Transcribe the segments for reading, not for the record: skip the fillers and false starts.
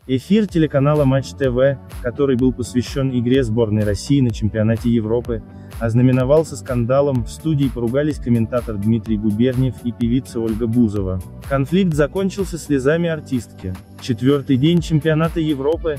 Эфир телеканала Матч ТВ, который был посвящен игре сборной России на чемпионате Европы, ознаменовался скандалом, в студии поругались комментатор Дмитрий Губерниев и певица Ольга Бузова. Конфликт закончился слезами артистки. Четвертый день чемпионата Европы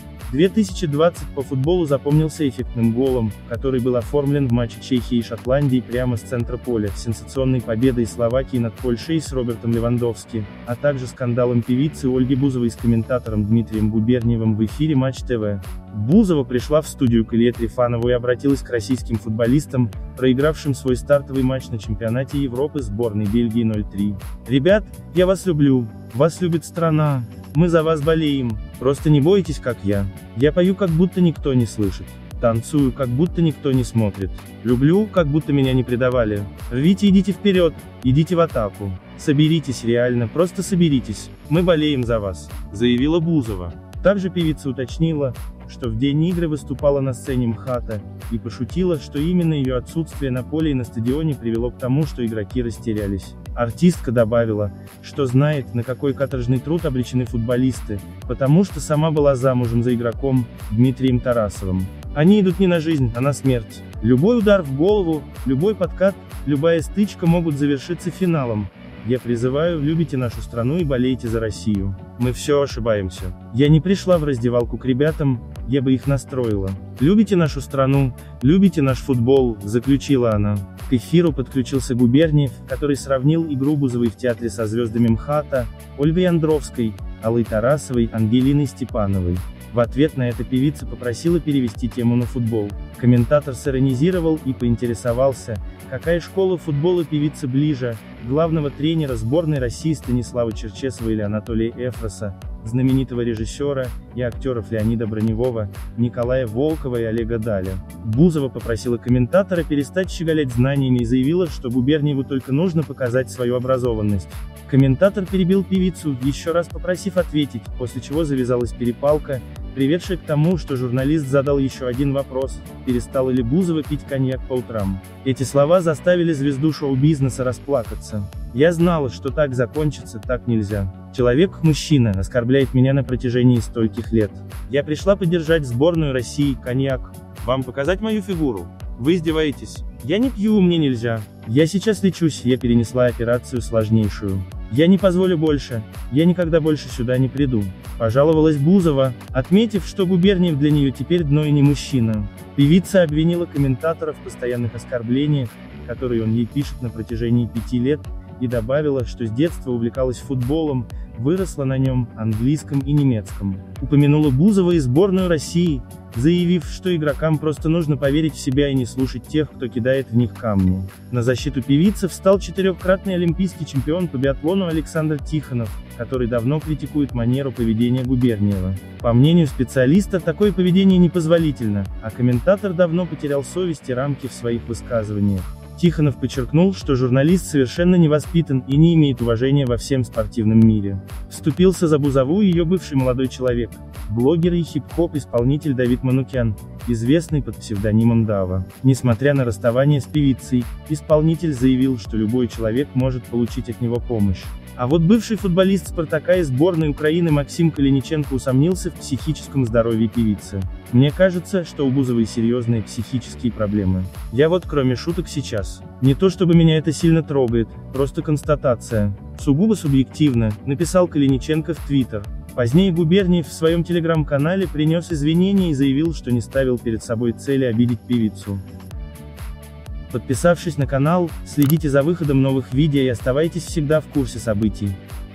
2020 по футболу запомнился эффектным голом, который был оформлен в матче Чехии и Шотландии прямо с центра поля, сенсационной победой Словакии над Польшей с Робертом Левандовски, а также скандалом певицы Ольги Бузовой с комментатором Дмитрием Губерниевым в эфире Матч ТВ. Бузова пришла в студию к Илье Трифанову и обратилась к российским футболистам, проигравшим свой стартовый матч на чемпионате Европы сборной Бельгии 0-3. «Ребят, я вас люблю, вас любит страна, мы за вас болеем, просто не бойтесь как я. Я пою, как будто никто не слышит. Танцую, как будто никто не смотрит. Люблю, как будто меня не предавали. Рвите, идите вперед, идите в атаку. Соберитесь, реально, просто соберитесь, мы болеем за вас», заявила Бузова. Также певица уточнила, что в день игры выступала на сцене МХАТа, и пошутила, что именно ее отсутствие на поле и на стадионе привело к тому, что игроки растерялись. Артистка добавила, что знает, на какой каторжный труд обречены футболисты, потому что сама была замужем за игроком, Дмитрием Тарасовым. Они идут не на жизнь, а на смерть. Любой удар в голову, любой подкат, любая стычка могут завершиться финалом. Я призываю, любите нашу страну и болейте за Россию. Мы все ошибаемся. Я не пришла в раздевалку к ребятам, я бы их настроила. Любите нашу страну, любите наш футбол, заключила она. К эфиру подключился Губерниев, который сравнил игру Бузовой в театре со звездами МХАТа, Ольгой Андровской, Аллой Тарасовой, Ангелиной Степановой. В ответ на это певица попросила перевести тему на футбол. Комментатор сиронизировал и поинтересовался, какая школа футбола певице ближе, главного тренера сборной России Станислава Черчесова или Анатолия Эфроса, знаменитого режиссера и актеров Леонида Броневого, Николая Волкова и Олега Даля. Бузова попросила комментатора перестать щеголять знаниями и заявила, что Губерниеву только нужно показать свою образованность. Комментатор перебил певицу, еще раз попросив ответить, после чего завязалась перепалка, приведшая к тому, что журналист задал еще один вопрос: перестала ли Бузова пить коньяк по утрам. Эти слова заставили звезду шоу-бизнеса расплакаться. «Я знала, что так закончится, так нельзя. Человек-мужчина оскорбляет меня на протяжении стольких лет. Я пришла поддержать сборную России, коньяк. Вам показать мою фигуру? Вы издеваетесь? Я не пью, мне нельзя. Я сейчас лечусь, я перенесла операцию сложнейшую. Я не позволю больше, я никогда больше сюда не приду», пожаловалась Бузова, отметив, что Губерниев для нее теперь дно и не мужчина. Певица обвинила комментатора в постоянных оскорблениях, которые он ей пишет на протяжении 5 лет, и добавила, что с детства увлекалась футболом, выросла на нем, английском и немецком. Упомянула Бузова и сборную России, заявив, что игрокам просто нужно поверить в себя и не слушать тех, кто кидает в них камни. На защиту певицы встал 4-кратный олимпийский чемпион по биатлону Александр Тихонов, который давно критикует манеру поведения Губерниева. По мнению специалиста, такое поведение непозволительно, а комментатор давно потерял совесть и рамки в своих высказываниях. Тихонов подчеркнул, что журналист совершенно не воспитан и не имеет уважения во всем спортивном мире. Вступился за Бузову ее бывший молодой человек, блогер и хип-хоп-исполнитель Давид Манукян, известный под псевдонимом Дава. Несмотря на расставание с певицей, исполнитель заявил, что любой человек может получить от него помощь. А вот бывший футболист «Спартака» и сборной Украины Максим Калиниченко усомнился в психическом здоровье певицы. «Мне кажется, что у Бузовой серьезные психические проблемы. Я вот кроме шуток сейчас. Не то чтобы меня это сильно трогает, просто констатация. Сугубо субъективно», написал Калиниченко в Твиттер. Позднее Губерниев в своем телеграм-канале принес извинения и заявил, что не ставил перед собой цели обидеть певицу. Подписавшись на канал, следите за выходом новых видео и оставайтесь всегда в курсе событий.